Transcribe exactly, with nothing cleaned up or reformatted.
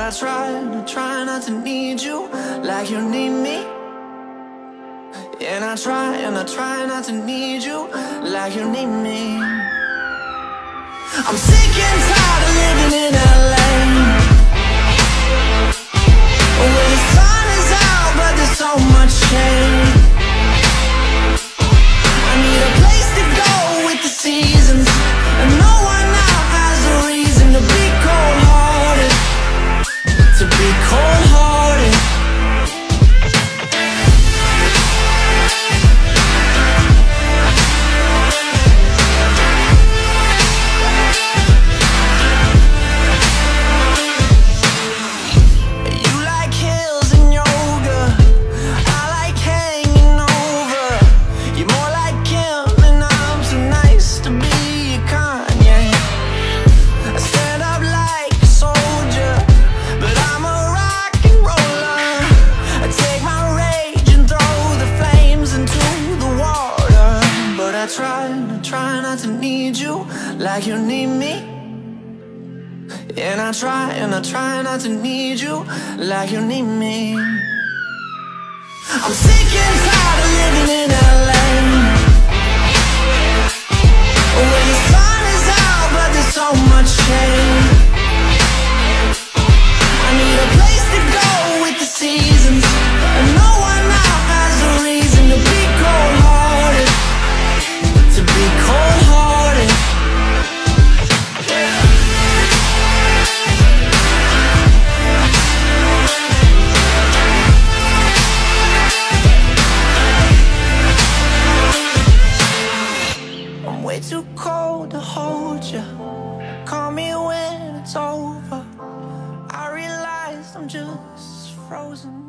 I try, I try not to need you like you need me. And I try, and I try not to need you like you need me. I'm sick and tired of living in L A, where the sun is out but there's so much shade. I need a place to go with the seasons, and no one now has a reason to be cold-hearted, to be cold-hearted. Like you need me. And I try, and I try not to need you like you need me. I'm sick and tired of living in L A, where the sun is out but there's so much shade. I need a place to go with the seasons, and no one now has a reason to be cold-hearted, to be cold-hearted. Too cold to hold you. Call me when it's over. I realize I'm just frozen.